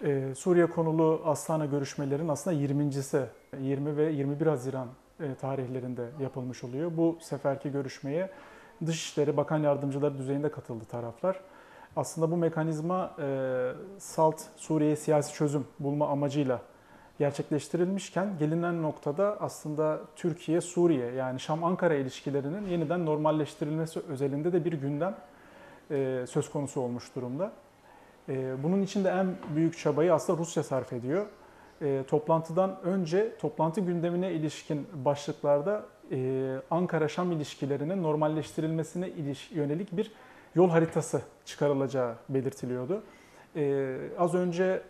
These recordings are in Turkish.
Suriye konulu Astana görüşmelerin aslında 20.si 20 ve 21 Haziran tarihlerinde yapılmış oluyor. Bu seferki görüşmeye Dışişleri Bakan Yardımcıları düzeyinde katıldı taraflar. Aslında bu mekanizma SALT, Suriye siyasi çözüm bulma amacıyla gerçekleştirilmişken gelinen noktada aslında Türkiye-Suriye yani Şam-Ankara ilişkilerinin yeniden normalleştirilmesi özelinde de bir gündem söz konusu olmuş durumda. Bunun için de en büyük çabayı aslında Rusya sarf ediyor. Toplantıdan önce toplantı gündemine ilişkin başlıklarda Ankara-Şam ilişkilerinin normalleştirilmesine yönelik bir yol haritası çıkarılacağı belirtiliyordu. Az önce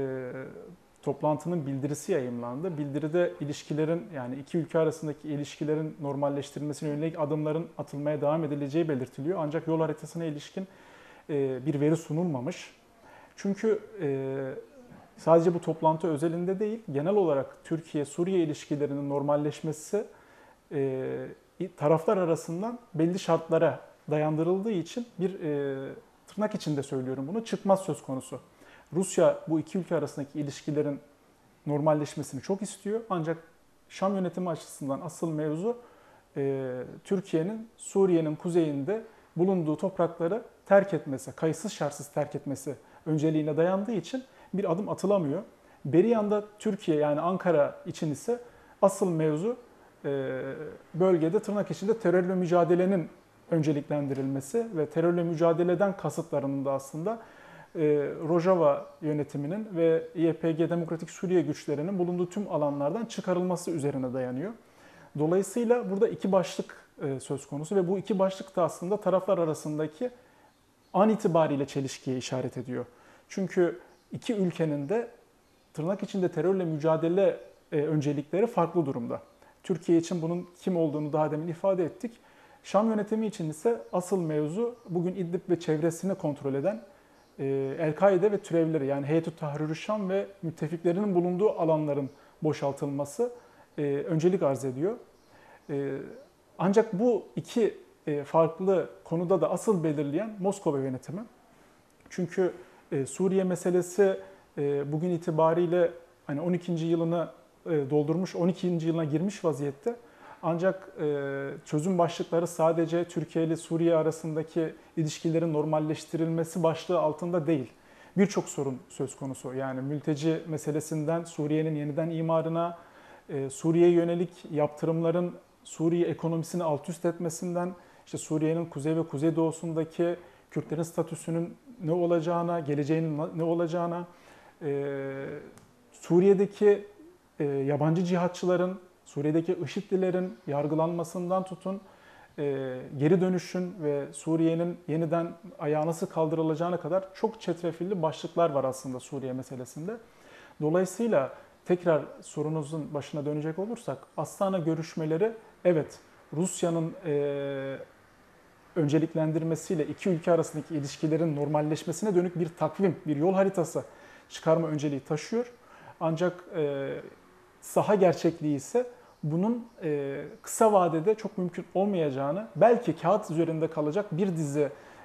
toplantının bildirisi yayımlandı. Bildiride ilişkilerin yani iki ülke arasındaki ilişkilerin normalleştirilmesine yönelik adımların atılmaya devam edileceği belirtiliyor. Ancak yol haritasına ilişkin bir veri sunulmamış. Çünkü sadece bu toplantı özelinde değil, genel olarak Türkiye-Suriye ilişkilerinin normalleşmesi taraflar arasından belli şartlara dayandırıldığı için bir tırnak içinde söylüyorum bunu, çıkmaz söz konusu. Rusya bu iki ülke arasındaki ilişkilerin normalleşmesini çok istiyor. Ancak Şam yönetimi açısından asıl mevzu Türkiye'nin Suriye'nin kuzeyinde bulunduğu toprakları terk etmesi, kayıtsız şartsız terk etmesi önceliğine dayandığı için bir adım atılamıyor. Beri yanda Türkiye yani Ankara için ise asıl mevzu bölgede tırnak içinde terörle mücadelenin önceliklendirilmesi ve terörle mücadeleden kasıtlarının da aslında Rojava yönetiminin ve YPG Demokratik Suriye güçlerinin bulunduğu tüm alanlardan çıkarılması üzerine dayanıyor. Dolayısıyla burada iki başlık söz konusu ve bu iki başlık da aslında taraflar arasındaki an itibariyle çelişkiye işaret ediyor. Çünkü iki ülkenin de tırnak içinde terörle mücadele öncelikleri farklı durumda. Türkiye için bunun kim olduğunu daha demin ifade ettik. Şam yönetimi için ise asıl mevzu bugün İdlib ve çevresini kontrol eden El-Kaide ve türevleri yani Heyetü Tahrir-ü Şam ve müttefiklerinin bulunduğu alanların boşaltılması öncelik arz ediyor. Ancak bu iki farklı konuda da asıl belirleyen Moskova yönetimi. Çünkü Suriye meselesi bugün itibariyle hani 12. yılını doldurmuş, 12. yılına girmiş vaziyette. Ancak çözüm başlıkları sadece Türkiye ile Suriye arasındaki ilişkilerin normalleştirilmesi başlığı altında değil. Birçok sorun söz konusu. Yani mülteci meselesinden Suriye'nin yeniden imarına, Suriye'ye yönelik yaptırımların Suriye ekonomisini alt üst etmesinden, işte Suriye'nin kuzey ve kuzeydoğusundaki Kürtlerin statüsünün ne olacağına, geleceğinin ne olacağına, Suriye'deki yabancı cihatçıların, Suriye'deki IŞİD'lilerin yargılanmasından tutun, geri dönüşün ve Suriye'nin yeniden ayağa nasıl kaldırılacağına kadar çok çetrefilli başlıklar var aslında Suriye meselesinde. Dolayısıyla tekrar sorunuzun başına dönecek olursak, Astana görüşmeleri evet Rusya'nın önceliklendirmesiyle iki ülke arasındaki ilişkilerin normalleşmesine dönük bir takvim, bir yol haritası çıkarma önceliği taşıyor. Ancak saha gerçekliği ise bunun kısa vadede çok mümkün olmayacağını, belki kağıt üzerinde kalacak bir dizi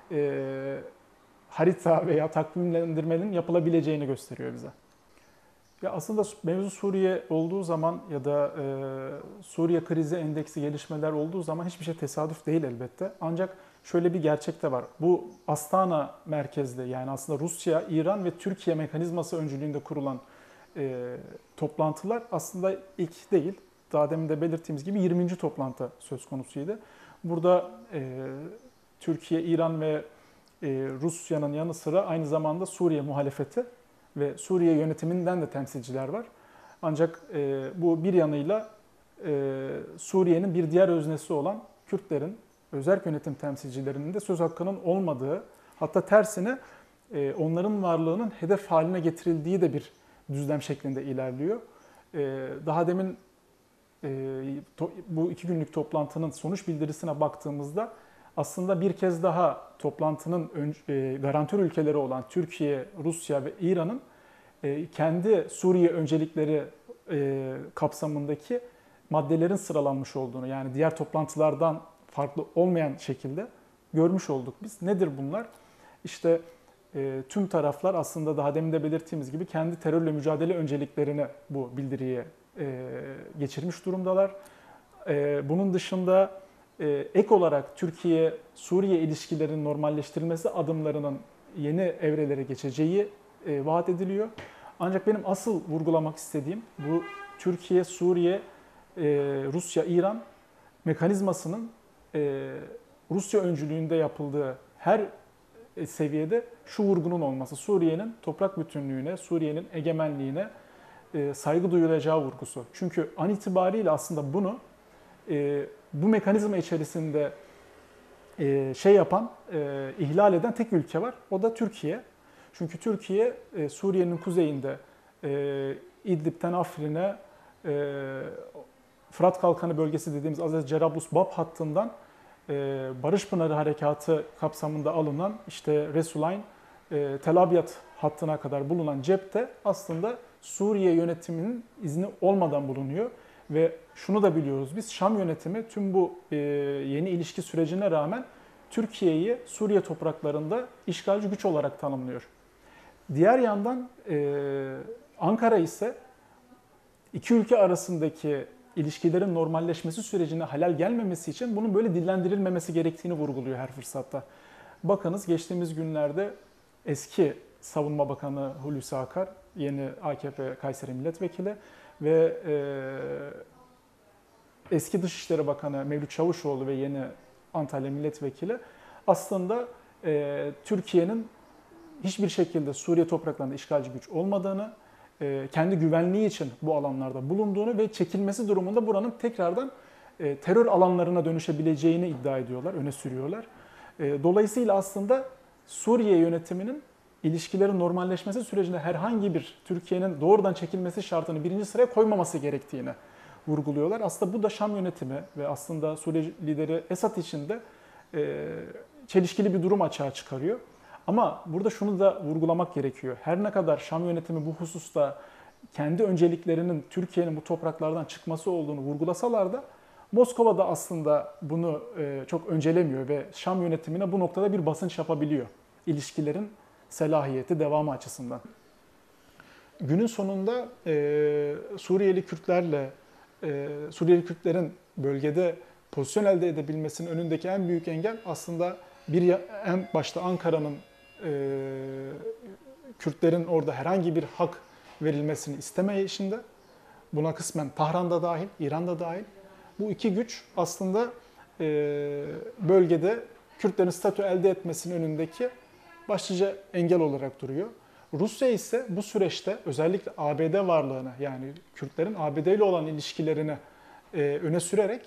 harita veya takvimlendirmenin yapılabileceğini gösteriyor bize. Ya aslında mevzu Suriye olduğu zaman ya da Suriye krizi endeksi gelişmeler olduğu zaman hiçbir şey tesadüf değil elbette. Ancak şöyle bir gerçek de var. Bu Astana merkezli yani aslında Rusya, İran ve Türkiye mekanizması öncülüğünde kurulan toplantılar aslında ilk değil. Daha demin de belirttiğimiz gibi 20. toplantı söz konusuydu. Burada Türkiye, İran ve Rusya'nın yanı sıra aynı zamanda Suriye muhalefeti ve Suriye yönetiminden de temsilciler var. Ancak bu bir yanıyla Suriye'nin bir diğer öznesi olan Kürtlerin, özerk yönetim temsilcilerinin de söz hakkının olmadığı, hatta tersine onların varlığının hedef haline getirildiği de bir düzlem şeklinde ilerliyor. Daha demin bu 2 günlük toplantının sonuç bildirisine baktığımızda aslında bir kez daha toplantının garantör ülkeleri olan Türkiye, Rusya ve İran'ın kendi Suriye öncelikleri kapsamındaki maddelerin sıralanmış olduğunu yani diğer toplantılardan farklı olmayan şekilde görmüş olduk biz. Nedir bunlar? İşte tüm taraflar aslında daha demin de belirttiğimiz gibi kendi terörle mücadele önceliklerini bu bildiriye geçirmiş durumdalar. Bunun dışında ek olarak Türkiye-Suriye ilişkilerinin normalleştirilmesi adımlarının yeni evrelere geçeceği vaat ediliyor. Ancak benim asıl vurgulamak istediğim bu Türkiye-Suriye, Rusya-İran mekanizmasının Rusya öncülüğünde yapıldığı her seviyede şu vurgunun olması. Suriye'nin toprak bütünlüğüne, Suriye'nin egemenliğine saygı duyulacağı vurgusu. Çünkü an itibariyle aslında bunu bu mekanizma içerisinde ihlal eden tek ülke var. O da Türkiye. Çünkü Türkiye Suriye'nin kuzeyinde İdlib'ten Afrin'e Fırat Kalkanı bölgesi dediğimiz Azez Cerablus-Bab hattından Barış Pınarı Harekatı kapsamında alınan işte Resulayn, Tel Abyad hattına kadar bulunan cepte aslında Suriye yönetiminin izni olmadan bulunuyor. Ve şunu da biliyoruz biz, Şam yönetimi tüm bu yeni ilişki sürecine rağmen Türkiye'yi Suriye topraklarında işgalci güç olarak tanımlıyor. Diğer yandan Ankara ise iki ülke arasındaki ilişkilerin normalleşmesi sürecine halel gelmemesi için bunun böyle dillendirilmemesi gerektiğini vurguluyor her fırsatta. Bakınız geçtiğimiz günlerde eski Savunma Bakanı Hulusi Akar, yeni AKP Kayseri Milletvekili ve eski Dışişleri Bakanı Mevlüt Çavuşoğlu ve yeni Antalya Milletvekili aslında Türkiye'nin hiçbir şekilde Suriye topraklarında işgalci güç olmadığını, kendi güvenliği için bu alanlarda bulunduğunu ve çekilmesi durumunda buranın tekrardan terör alanlarına dönüşebileceğini iddia ediyorlar, öne sürüyorlar. Dolayısıyla aslında Suriye yönetiminin ilişkilerin normalleşmesi sürecinde herhangi bir Türkiye'nin doğrudan çekilmesi şartını birinci sıraya koymaması gerektiğini vurguluyorlar. Aslında bu da Şam yönetimi ve aslında Suriye lideri Esad için de çelişkili bir durum açığa çıkarıyor. Ama burada şunu da vurgulamak gerekiyor. Her ne kadar Şam yönetimi bu hususta kendi önceliklerinin Türkiye'nin bu topraklardan çıkması olduğunu vurgulasalar da Moskova da aslında bunu çok öncelemiyor ve Şam yönetimine bu noktada bir basınç yapabiliyor. İlişkilerin selahiyeti, devamı açısından. Günün sonunda Suriyeli Kürtlerin bölgede pozisyon elde edebilmesinin önündeki en büyük engel aslında en başta Ankara'nın Kürtlerin orada herhangi bir hak verilmesini istemeyişinde, buna kısmen Tahran'da dahil, İran'da dahil. Bu iki güç aslında bölgede Kürtlerin statü elde etmesinin önündeki başlıca engel olarak duruyor. Rusya ise bu süreçte özellikle ABD varlığını, yani Kürtlerin ABD ile olan ilişkilerini öne sürerek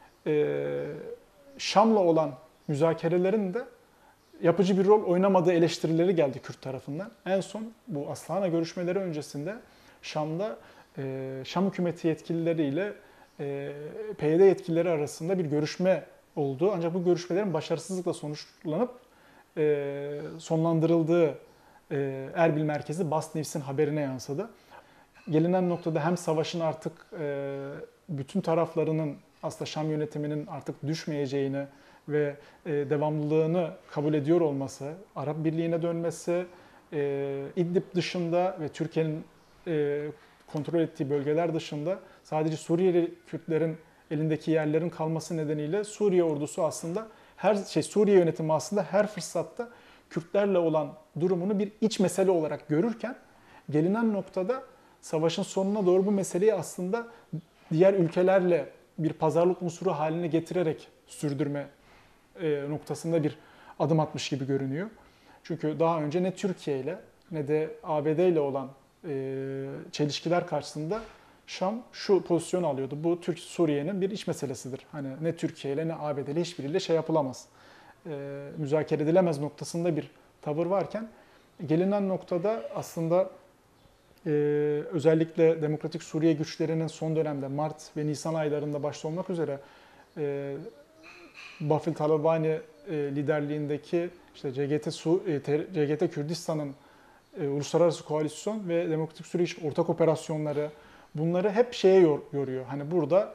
Şam'la olan müzakerelerin de yapıcı bir rol oynamadığı eleştirileri geldi Kürt tarafından. En son bu Astana görüşmeleri öncesinde Şam'da Şam hükümeti yetkilileriyle PYD yetkilileri arasında bir görüşme oldu. Ancak bu görüşmelerin başarısızlıkla sonuçlanıp sonlandırıldığı Erbil merkezi Bas News'in haberine yansıdı. Gelinen noktada hem savaşın artık bütün taraflarının aslında Şam yönetiminin artık düşmeyeceğini ve devamlılığını kabul ediyor olması, Arap Birliği'ne dönmesi, İdlib dışında ve Türkiye'nin kontrol ettiği bölgeler dışında sadece Suriyeli Kürtlerin elindeki yerlerin kalması nedeniyle Suriye ordusu aslında Suriye yönetimi aslında her fırsatta Kürtlerle olan durumunu bir iç mesele olarak görürken gelinen noktada savaşın sonuna doğru bu meseleyi aslında diğer ülkelerle bir pazarlık unsuru haline getirerek sürdürme noktasında bir adım atmış gibi görünüyor. Çünkü daha önce ne Türkiye ile ne de ABD ile olan çelişkiler karşısında Şam şu pozisyonu alıyordu. Bu Suriye'nin bir iç meselesidir. Hani ne Türkiye ile ne ABD ile hiçbiriyle şey yapılamaz. Müzakere edilemez noktasında bir tavır varken gelinen noktada aslında özellikle Demokratik Suriye güçlerinin son dönemde Mart ve Nisan aylarında başta olmak üzere Bafil Talabani liderliğindeki işte CGT Kürdistan'ın uluslararası koalisyon ve Demokratik Suriye ortak operasyonları bunları hep şeye yoruyor. Hani burada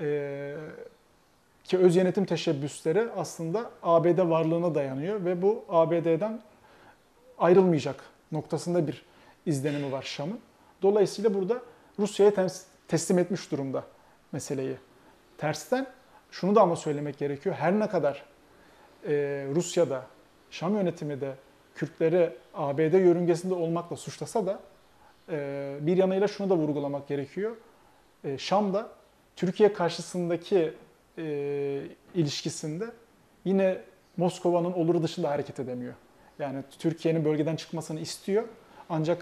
ki öz yönetim teşebbüsleri aslında ABD varlığına dayanıyor ve bu ABD'den ayrılmayacak noktasında bir izlenimi var Şam'ın. Dolayısıyla burada Rusya'ya teslim etmiş durumda meseleyi. Tersten şunu da ama söylemek gerekiyor. Her ne kadar Rusya'da, Şam yönetimi de Kürtleri ABD yörüngesinde olmakla suçlasa da bir yanıyla şunu da vurgulamak gerekiyor. Şam'da Türkiye karşısındaki ilişkisinde yine Moskova'nın oluru dışında hareket edemiyor. Yani Türkiye'nin bölgeden çıkmasını istiyor. Ancak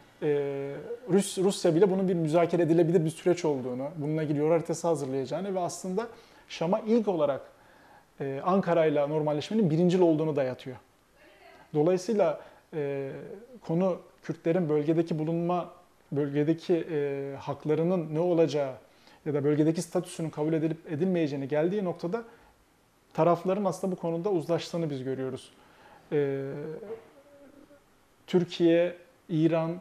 Rusya bile bunun bir müzakere edilebilir bir süreç olduğunu, bununla ilgili yol haritası hazırlayacağını ve aslında Şam'a ilk olarak Ankara ile normalleşmenin birincil olduğunu dayatıyor. Dolayısıyla konu Kürtlerin bölgedeki haklarının ne olacağı ya da bölgedeki statüsünün kabul edilip edilmeyeceğini geldiği noktada tarafların aslında bu konuda uzlaştığını biz görüyoruz. Türkiye, İran,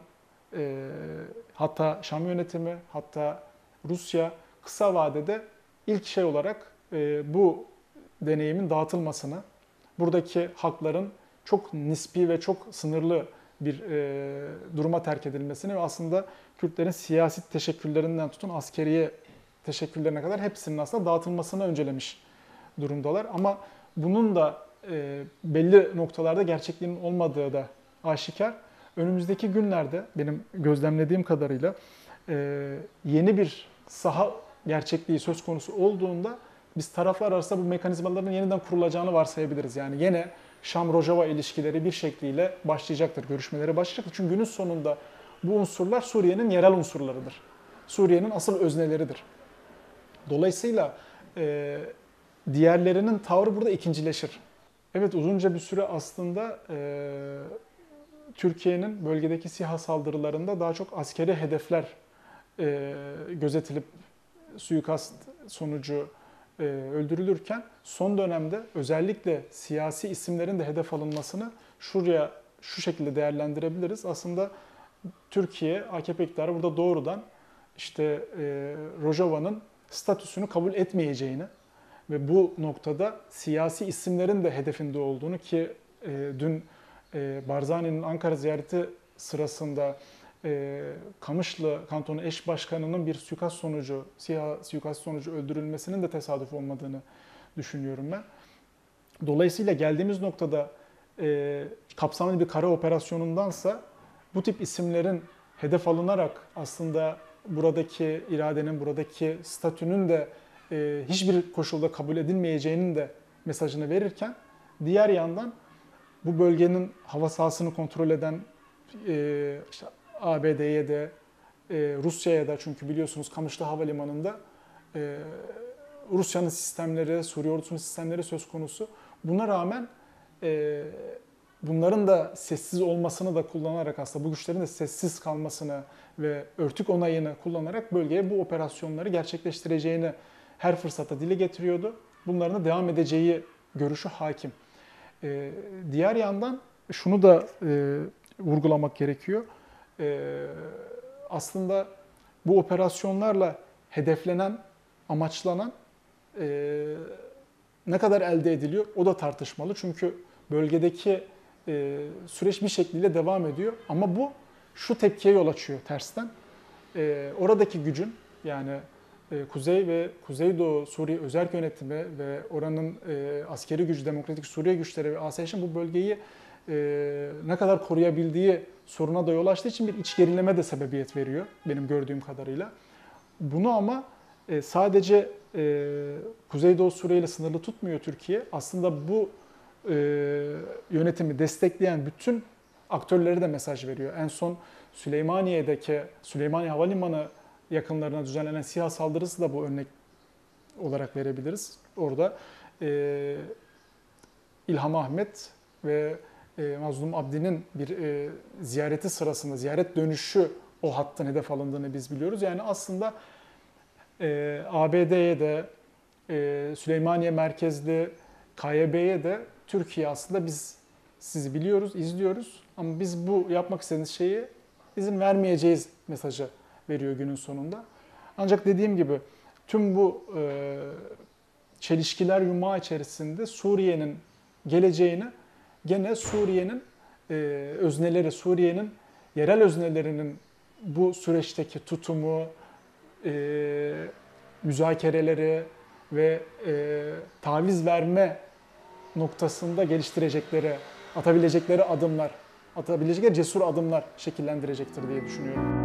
hatta Şam yönetimi, hatta Rusya kısa vadede ilk şey olarak bu deneyimin dağıtılmasını, buradaki hakların çok nispi ve çok sınırlı bir duruma terk edilmesini ve aslında Kürtlerin siyasi teşekküllerinden tutun askeriye teşekküllerine kadar hepsinin aslında dağıtılmasını öncelemiş durumdalar. Ama bunun da belli noktalarda gerçekliğinin olmadığı da aşikar. Önümüzdeki günlerde benim gözlemlediğim kadarıyla yeni bir saha gerçekliği söz konusu olduğunda biz taraflar arasında bu mekanizmaların yeniden kurulacağını varsayabiliriz. Yani yine Şam-Rojava ilişkileri bir şekliyle başlayacaktır, görüşmeleri başlayacaktır. Çünkü günün sonunda bu unsurlar Suriye'nin yerel unsurlarıdır. Suriye'nin asıl özneleridir. Dolayısıyla diğerlerinin tavrı burada ikincileşir. Evet, uzunca bir süre aslında Türkiye'nin bölgedeki SİHA saldırılarında daha çok askeri hedefler gözetilip suikast sonucu öldürülürken son dönemde özellikle siyasi isimlerin de hedef alınmasını şuraya şu şekilde değerlendirebiliriz. Aslında Türkiye, AKP iktidarı burada doğrudan işte Rojava'nın statüsünü kabul etmeyeceğini ve bu noktada siyasi isimlerin de hedefinde olduğunu ki dün Barzani'nin Ankara ziyareti sırasında Kamışlı Kantonu Eş Başkanı'nın bir suikast sonucu öldürülmesinin de tesadüf olmadığını düşünüyorum ben. Dolayısıyla geldiğimiz noktada kapsamlı bir kara operasyonundansa bu tip isimlerin hedef alınarak aslında buradaki iradenin, buradaki statünün de hiçbir koşulda kabul edilmeyeceğinin de mesajını verirken diğer yandan bu bölgenin hava sahasını kontrol eden işte ABD'ye de Rusya'ya da, çünkü biliyorsunuz Kamışlı Havalimanı'nda Rusya'nın sistemleri, Suriye ordusunun sistemleri söz konusu. Buna rağmen bunların da sessiz olmasını da kullanarak aslında bu güçlerin de sessiz kalmasını ve örtük onayını kullanarak bölgeye bu operasyonları gerçekleştireceğini her fırsatta dile getiriyordu. Bunların da devam edeceği görüşü hakim. Diğer yandan şunu da vurgulamak gerekiyor. Aslında bu operasyonlarla hedeflenen, amaçlanan ne kadar elde ediliyor o da tartışmalı. Çünkü bölgedeki süreç bir şekilde devam ediyor. Ama bu şu tepkiye yol açıyor tersten. Oradaki gücün, yani Kuzey ve Kuzeydoğu Suriye Özerk Yönetimi ve oranın askeri gücü, Demokratik Suriye güçleri ve ASAŞ'ın bu bölgeyi ne kadar koruyabildiği soruna da yol açtığı için bir iç gerileme de sebebiyet veriyor benim gördüğüm kadarıyla. Bunu ama sadece Kuzeydoğu Suriye ile sınırlı tutmuyor Türkiye. Aslında bu yönetimi destekleyen bütün aktörlere de mesaj veriyor. En son Süleymaniye Havalimanı yakınlarına düzenlenen SİHA saldırısı da bu örnek olarak verebiliriz. Orada İlham Ahmet ve Mazlum Abdi'nin bir ziyareti sırasında, ziyaret dönüşü o hattın hedef alındığını biz biliyoruz. Yani aslında ABD'ye de, Süleymaniye merkezli KYB'ye de Türkiye aslında biz sizi biliyoruz, izliyoruz ama biz bu yapmak istediğiniz şeyi izin vermeyeceğiz mesajı veriyor günün sonunda. Ancak dediğim gibi tüm bu çelişkiler yumağı içerisinde Suriye'nin geleceğini gene Suriye'nin özneleri, Suriye'nin yerel öznelerinin bu süreçteki tutumu, müzakereleri ve taviz verme noktasında geliştirecekleri, atabilecekleri adımlar, atabilecekleri cesur adımlar şekillendirecektir diye düşünüyorum.